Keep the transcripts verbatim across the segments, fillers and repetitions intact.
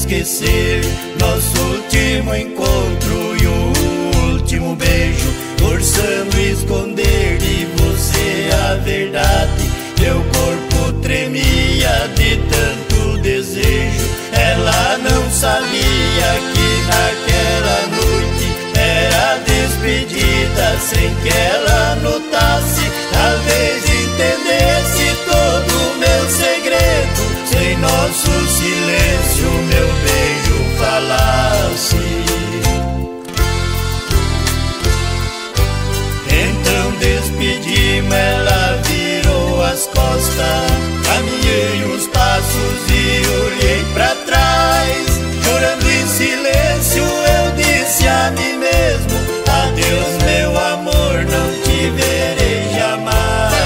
esquecer nosso último encontro e o último beijo, forçando esconder de você a verdade. Meu corpo tremia de tanto desejo. Ela não sabia que naquela noite era despedida, sem que ela notasse, talvez entendesse todo o meu segredo. Sem nosso silêncio, meu beijo falasse. Então despedimos, ela virou as costas. Caminhei uns passos e olhei pra trás. Chorando em silêncio, eu disse a mim mesmo: adeus, meu amor, não te verei jamais.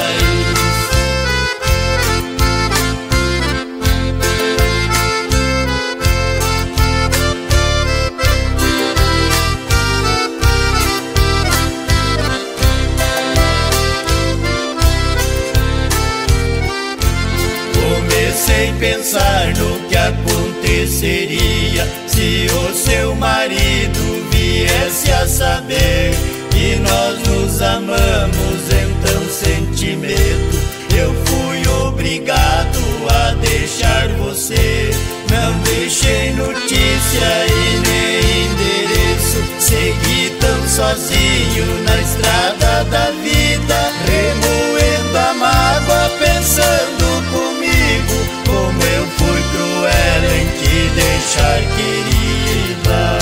Comecei a pensar no que aconteceria se o seu marido viesse a saber que nós nos amamos. Então senti medo, eu fui obrigado a deixar você. Não deixei notícia e nem endereço, segui tão sozinho na estrada da vida, remoendo a mágoa, pensando comigo como eu fui cruel em te deixar, querida.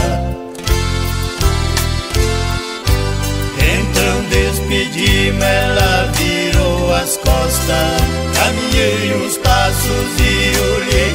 Então despedimos, ela virou as costas. Caminhei uns passos e olhei